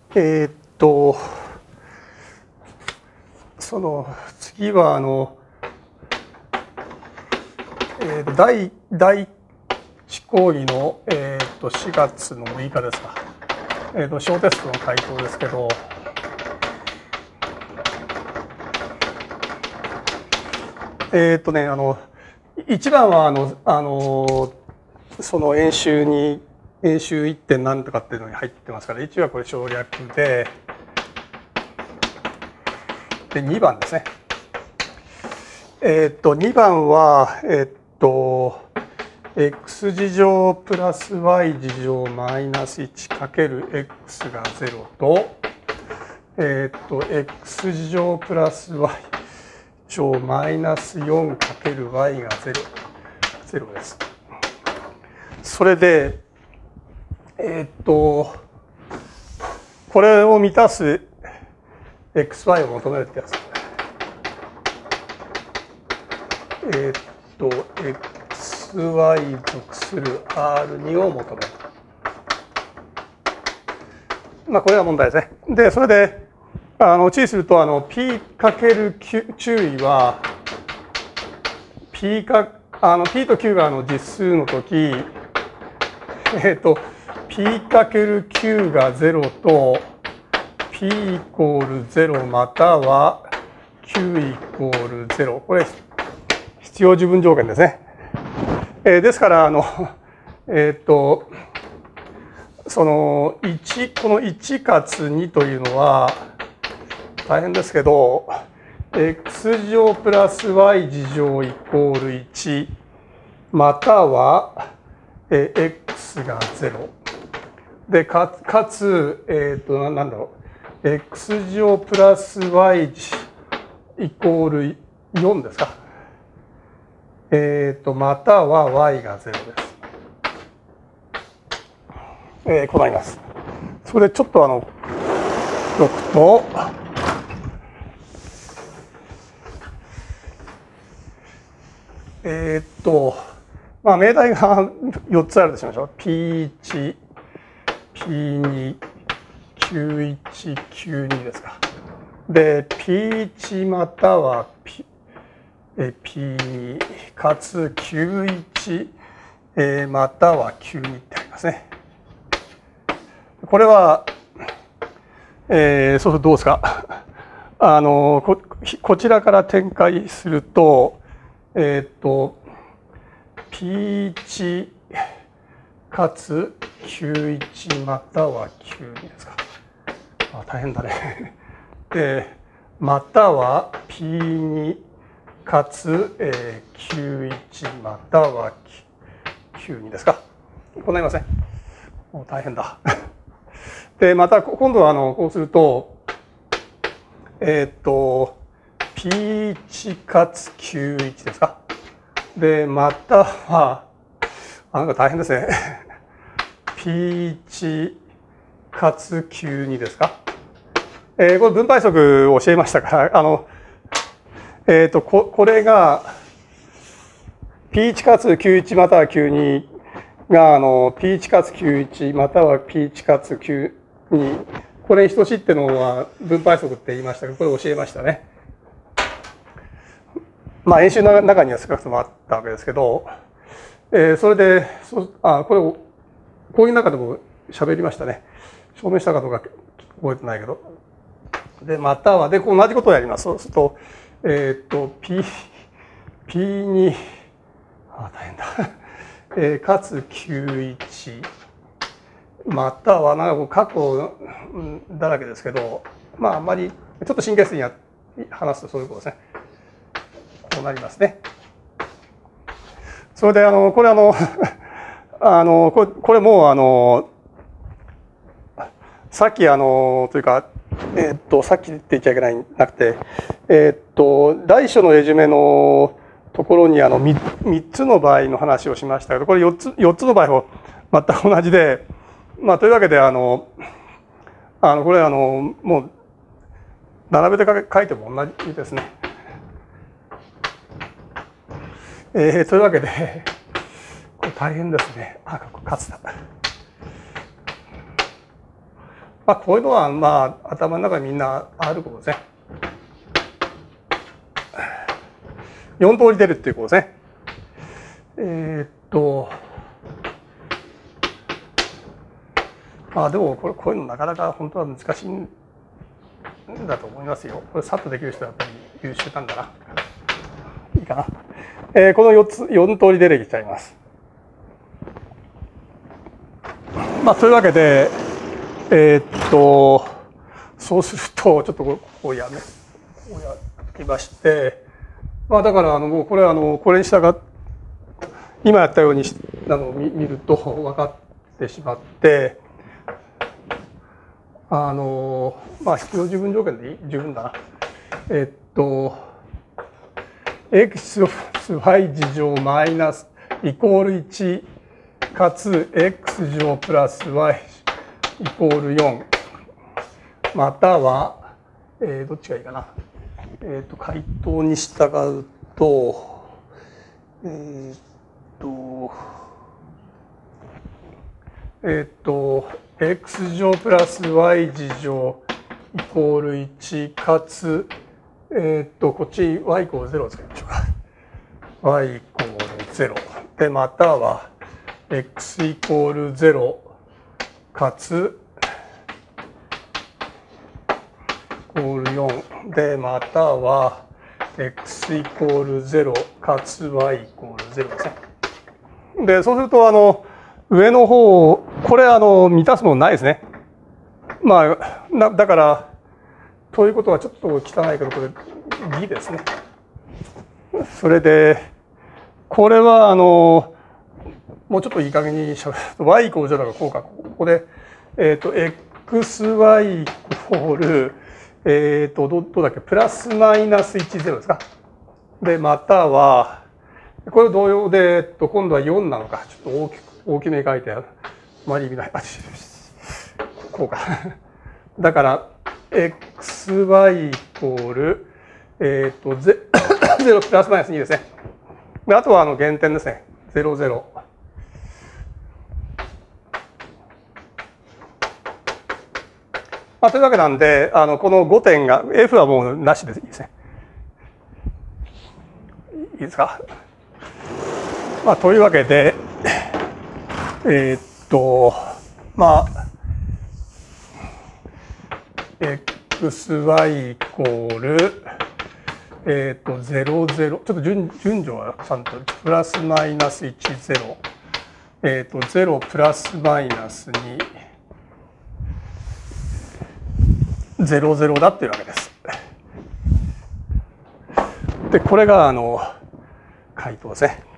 えーっとその次は第1講義の4月の6日ですか、小テストの回答ですけど、1番はその演習 1. 点何とかっていうのに入ってますから、1はこれ省略で、2番ですね。2番はx 次乗プラス y 次乗マイナス 1× が0と、x 次乗プラス y 乗マイナス 4×y が0です。それで、これを満たす xy を求めるってやつ。xy 属する R2 を求める。これが問題ですね。で、それで注意するとp かける注意は p と q が実数の時、p かける q が0と p イコール0または q イコール0、これ必要十分条件ですね。ですからそのこの1かつ2というのは大変ですけど、x 次乗プラス y 次乗イコール1またはx が0でかつなんだろう x 次乗プラス y イコール4ですか。または y が0です。こうなります。それでちょっと解くと、命題が4つあるとしましょう。P1、P2、Q1、Q2 ですか。で、P1 または P2 かつ Q1、または Q2 ってありますね。これは、そうするとどうですか。こちらから展開すると、P1 かつ Q1 または Q2 ですか。大変だね。で、または P2 かつ Q1 または Q2 ですか。こうなりますね。もう大変だ。で、また今度はこうすると、P1 かつ Q1 ですか。で、または、なんか大変ですね。P1 かつ Q2 ですか。これ分配則を教えましたから、これが P1 かつ Q1 または Q2 がP1 かつ Q1 または P1 かつ Q2、これに等しいっていうのは分配則って言いましたけど、これ教えましたね。演習の中には少なくともあったわけですけど、それでこれをこういう中でも喋りましたね。証明したかどうか覚えてないけど。で、または、で、同じことをやります。そうすると、P2、大変だ。かつ Q1、または、なんか過去だらけですけど、あんまり、ちょっと神経質に話すとそういうことですね。こうなりますね。それで、これこれもさっきというか、さっきって言っちゃいけないなくて、大小のレジュメのところに3つの場合の話をしましたけど、これ4つの場合も全く同じで、というわけでこれもう並べて書いても同じですね。というわけでこれ大変ですね。勝つだ。 まあ、こういうのはまあ頭の中にみんなあることですね。4通り出るっていうことですね。まあでもこういうのなかなか本当は難しいんだと思いますよ。これさっとできる人はやっぱり優秀なんだな。いいかな。この4通り出てきちゃいます。まあというわけでそうするとちょっとこうやりまして、まあだからもうこれこれに従って今やったように見ると分かってしまって。まあ必要十分条件で十分だな。x プラス y 次乗マイナスイコール1かつ x 乗プラス y イコール4または、どっちがいいかな。回答に従うとx 乗プラス y 次乗イコール1かつこっち y イコール0を使いましょうか。y イコール0でまたは x イコール0かつイコール4でまたは x イコール0かつ y イコール0ですね。でそうすると上の方これ満たすものないですね。まあだからということはちょっと汚いけどこれ B ですね。それでこれはもうちょっといい加減にしゃべると y イコール0がこうかここでxy イコールどうだっけプラスマイナス10ですか。でまたはこれ同様で今度は4なのかちょっと大きめに書いてある。あまり意味ない。こうか。だから xy イコール0プラスマイナス2ですね。であとは減点ですね。0、0。まあ、というわけなんでこの5点が F はもうなしでいいですね。いいですか。まあ、というわけでまあ xy イコール0、0ちょっと順序はちゃんとプラスマイナス1、0 0プラスマイナス2 0、0だっていうわけです。でこれが回答ですね。